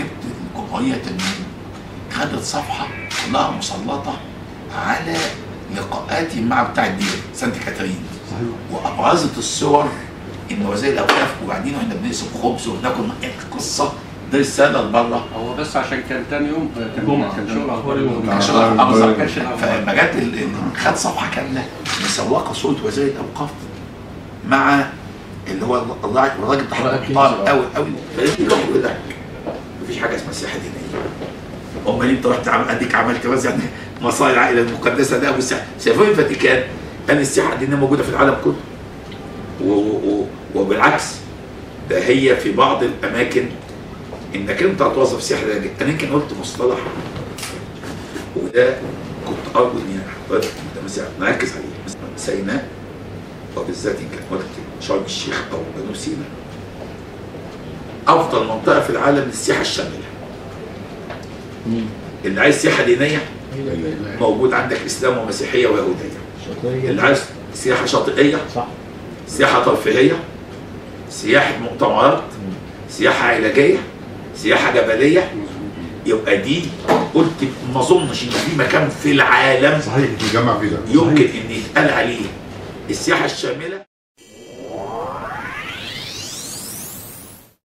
مكتبه الجمهوريه تلميذ خدت صفحه كلها مسلطه على لقاءاتي مع بتاع الدير سانت كاترين. وابرزت الصور ان وزير الاوقاف وبعدين واحنا بنقسم خبز وبناكل قصه دي رساله لبره. هو بس عشان كان تاني يوم كان شغل اخبار اليوم. كان شغل اخبار. فلما جت خد صفحه كامله مسوقه صوره وزير الاوقاف مع اللي هو الراجل ده محترم قوي قوي. فلقيت له يقول لك مفيش حاجه اسمها سياحه دينيه. امال انت رحت اديك عملت وزع مصائر العائله المقدسه ده شايفين الفاتيكان ان السياحه الدينيه موجوده في العالم كله. وبالعكس ده هي في بعض الاماكن انك انت هتوظف سياحه دينيه. انا يمكن قلت مصطلح وده كنت ارجو ان حضرتك نركز عليه. سيناء وبالذات ان كانت وقت شرم الشيخ او جنوب سيناء افضل منطقه في العالم للسياحه الشامله. اللي عايز سياحه دينيه موجود عندك اسلام ومسيحيه ويهوديه. اللي عايز سياحه شاطئيه صح، سياحه ترفيهيه، سياحه مؤتمرات، سياحه علاجيه، سياحه جبليه. يبقى دي قلت ما اظنش ان في مكان في العالم صحيح يتجمع فيه ده يمكن ان يتقال عليه السياحه الشامله.